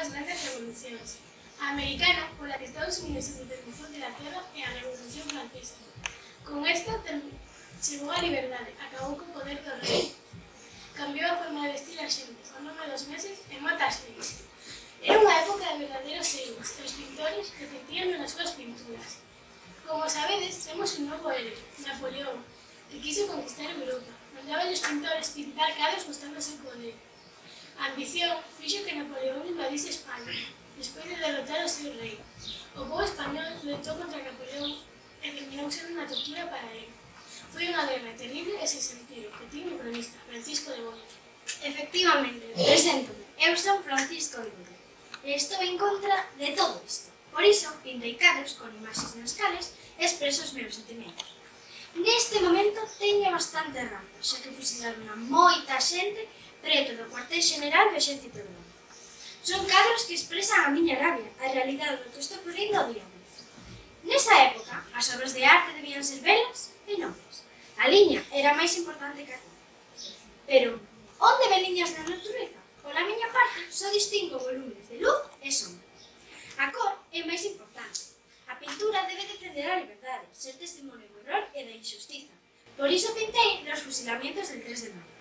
dúas grandes revolucións. A americana, pola que Estados Unidos se independizou de la Tierra, e a Revolución Francesa. Con esta chegou a liberdade, acabou co poder do rei. Cambiou a forma de vestir a xente, o nome dos meses e mata as leis. Era unha época de verdadeiros héroes, e os pintores reflectían nas súas pinturas. Como sabedes, temos un novo héroe, Napoleón, que quiso conquistar Europa. Mandaba os pintores pintar cadros mostrando o seu poder. A ambición fixo que Napoleón invadise España, despois de derrotar o seu rei. O povo español loitou contra Napoleón e terminou sendo unha tortura para ele. Foi unha guerra terrible e sen sentido, que tivo un cronista, Francisco de Goya. Efectivamente, preséntome. Eu son Francisco de Goya e estou en contra de todo isto. Por iso, pintei cadros con imaxes nas cales e expreso os meus sentimentos. Neste momento teño bastante rabia, xa que fusilaron a moita xente preto do cuartel general do exército romano. Son cadros que expresan a miña rabia, a realidade do que estou perdendo o día a día. Nesa época, as obras de arte debían ser belas e nobres. A liña era máis importante que a cor. Pero, onde ven liñas na natureza? Pola miña parte, só distingo volumes de luz e sombra. A cor é máis importante. A pintura debe defender a liberdade, ser testimonio do horror e da injustiza. Por iso pintei nos fusilamientos del 3 de maio.